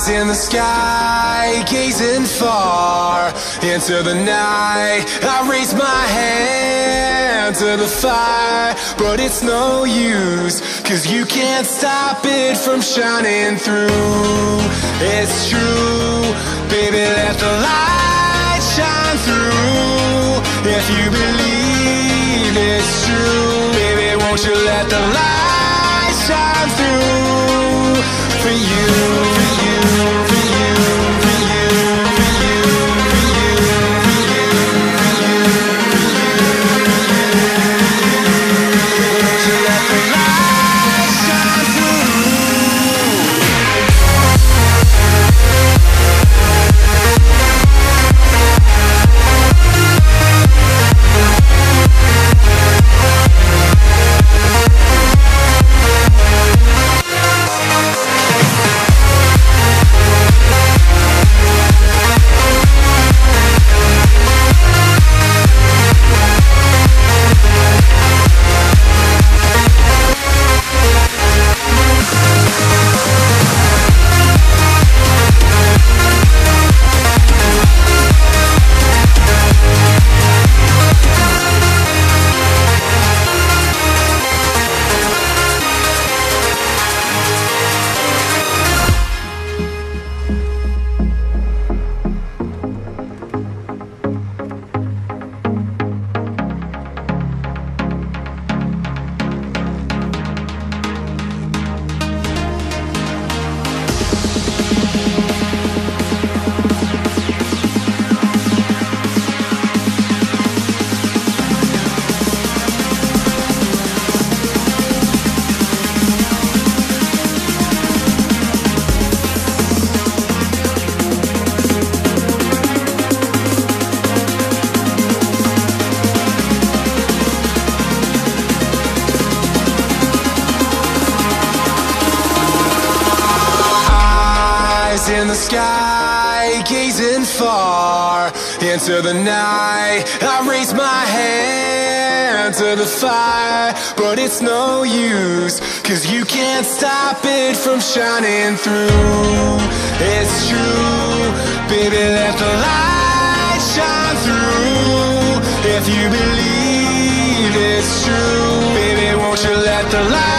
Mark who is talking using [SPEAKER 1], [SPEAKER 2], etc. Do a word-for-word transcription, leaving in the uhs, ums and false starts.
[SPEAKER 1] In the sky, gazing far into the night, I raise my hand to the fire, but it's no use, cause you can't stop it from shining through. It's true, baby, let the light shine through. If you believe it's true, baby, won't you let the light shine through for you. In the sky, gazing far into the night, I raise my hand to the fire, but it's no use, cause you can't stop it from shining through. It's true, baby, let the light shine through. If you believe it's true, baby, won't you let the light